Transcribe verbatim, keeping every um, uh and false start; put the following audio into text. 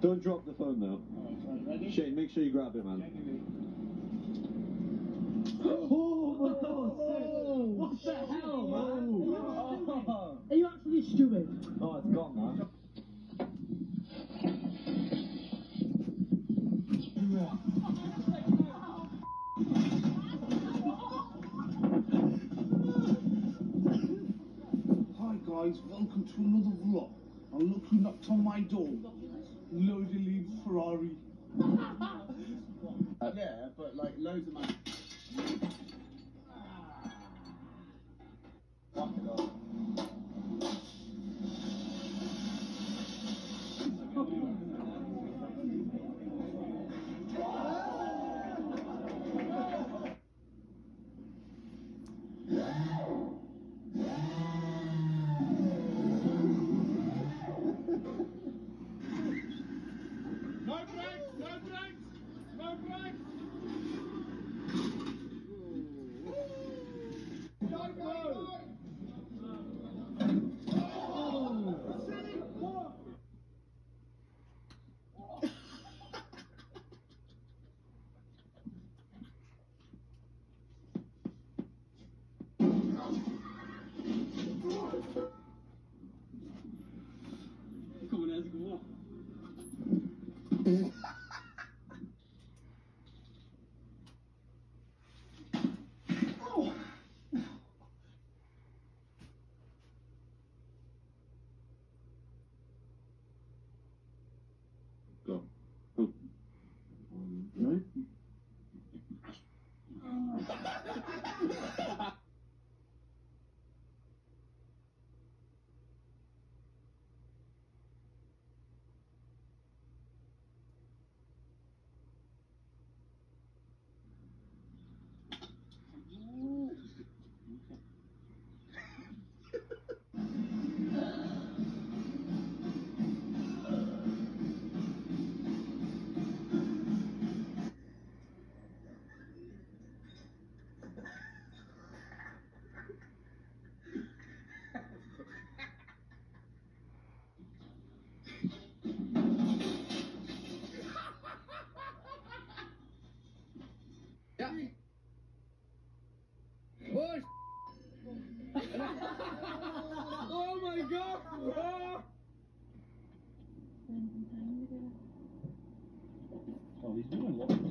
Don't drop the phone though. Alright, ready? Shane, make sure you grab it, man. Oh my god! What the hell, man? Oh. Are you actually stupid? Oh, it's gone, man. Hi guys, welcome to another vlog. And look who knocked on my door. Loaded lead Ferrari. Uh, yeah, but like loads of money. Fuck it up. No brakes! No brakes! No brakes! Go, go! Come on, let's go. Go. Go. Right? Yeah. Oh, oh my god! Oh. Oh, he's doing what?